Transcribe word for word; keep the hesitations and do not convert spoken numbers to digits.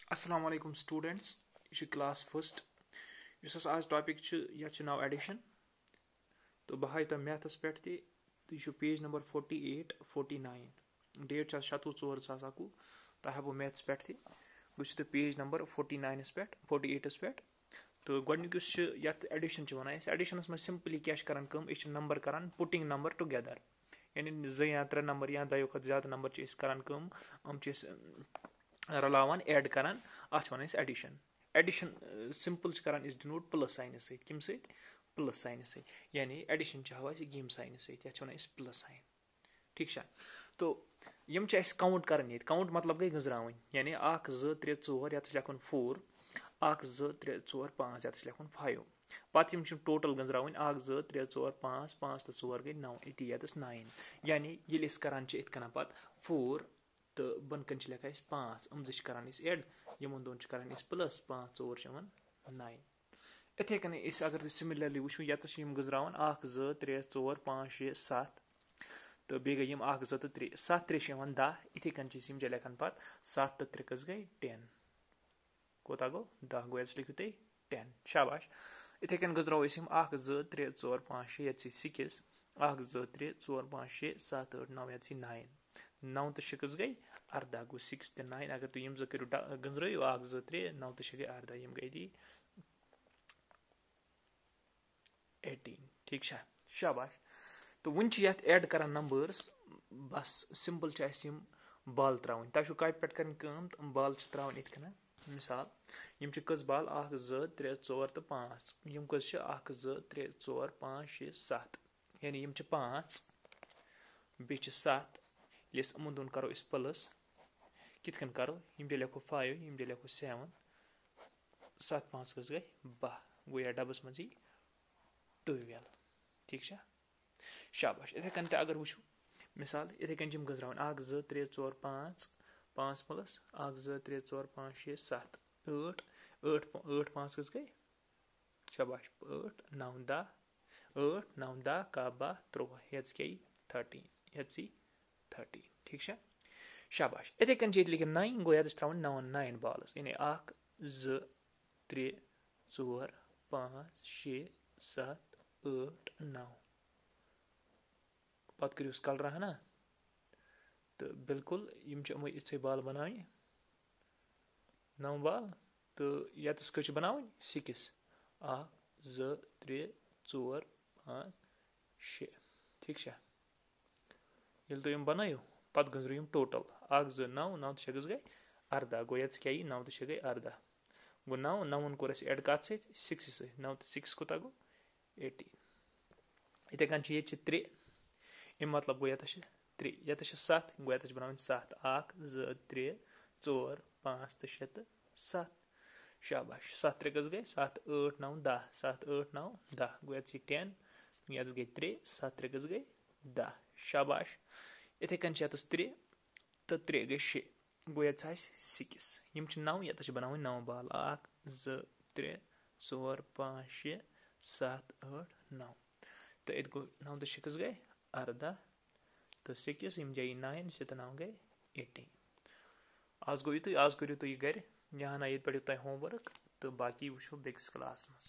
अस्सलाम वालेकुम स्टूडेंट्स यह क्लास फर्स्ट इस आज टॉपिक यह नाव एडिशन तो बह हाई तुम मैथस पे तो page number forty eight forty nine date शतवु चोर सास अकु तह वो मैथस पे बस तो पेज नंबर फोर्टी नाइनस पे फोर्टी एटस पे तो गोडनिकुस एडिशन वन एडिशनस में सिंपली क्या कर नंबर कर पुटिंग नंबर टुगेदर यानी जो या त्रे नंबर या दो खुद ज्यादा नंबर कर हम रलावान ऐड करान अत वन एडिशन एडिशन सिंपल करान इस डिनोट प्लस साइन सत कम सत प्लस साइन सत यानी एडिशन हवा यम साइन सत वन प्लस साइन ठीक तो यम काउंट करान ये काउंट मतलब गई गजरावन यानी अख जो त्रे चोर ये लिखुन फोर अख जो त्रे चोर पाँच ये लिखुन फाइव पत यम टोटल गजरावन अख जो त्रे चोर पाँच पाँच तो चोर गई नौ इटी ये नाइन यानी ये करान इत कन पत फोर तो बन कन लिखा पाँच यम जो करान एड यमन दोन करान प्लस पाँच चोर नाइन इथे कन अगर सिमिलरली वो ये गजरान अख जो त्रे चोर पाँच शे सत तो बे गई अख जो तो त्रे सत त्रे दह इथे कन लिखान पत सत तो त्रे कस गई टेन कोता गो दह गो लिखो तुम टेन शाबाश इथे कन गजरो अख जो त्रे चोर पाँच शे ये सिक्स अख जो त्रे चोर पाँच शे सत आठ नौ ये नाइन नौ तो कस गई अर्दा गो सिक्स तो नाइन अगर तुम जो करो गंजरो अख जो त्रे नौ तो गई अर्दा यम गई दी एटीन ठीक है शाबाश तो वन ऐड कर नंबर्स बस सिंपल बाल त्रावन तुम कॉपी पे कर बाल त्रावन इत कन मिसाल यम कस बाल अख जो त्रे चोर तो पाँच यम कस अख जो त्रे चोर पाँच शे सत यानी यम पाँच बे सत ये यमन दोन करो प्लस कित कन करो यम पे लिखो फाइव यम पे लिखो सेवन सत पाँच कस गई बह गो या डबस मजी ट्वेल्व ठीक है शाबाश इथे कन अगर वो मिसाल इथे कन यम गजरान अख जो त्रे चोर पाँच पाँच प्लस अख जो त्रे चोर पाँच शे सत आठ आठ आठ पाँच कस गई शाबाश आठ नौ दह आठ नौ दह कह बह त्रुह ये गई थर्टीन ये थर्टीन ठीक है शाबाश इथे कन लिख नाइन गो ये त्रावन नौ नाइन बालस यानी अख जो त्रे चोर पाँच शे सत आठ नौ पत करो कलर हना तो बिल्कुल यम यमो इथे बाल बनाने नौ बाल तो ये कच बनावन सिक्स अख जो त्रे चोर पाँच शे ठीक है ये तुम बनायो पत गजरो यम टोटल अख जो नौ नौ तो गई अर्दा गो ये क्या नौ तो गई अर्दा गो नौ नौन कोर एड कत सत सिक्स सत नौ तो सिक्स कोता गो एटीन इथे कन ये त्रे अम मतलब गो ये त्रे ये सत गो ये बनावन सत अख जो त्रे चोर पाँच तो शे तो सत शाबाश सत त्रे कस गई सत आठ नौ दह सत आठ नौ दह गो ये टेन ये गई त्रे सत त्रे कस गई दह शाबाश इथे कन त्रे तो त्रे गई शे गो ये सिक्स यम नौ ये बनावन नौ बाल अख जो त्रे चोर पाँच शे सत आठ नौ तो ये गो नौ तो कस गई अर्दा तो सिक्स यम जाई नाइन शे तो नौ गई एटीन आज गो यु आज करो तुम गर यहाँ ये पे तुम होमवर्क तो बाकी वो बेकिस क्लास मज।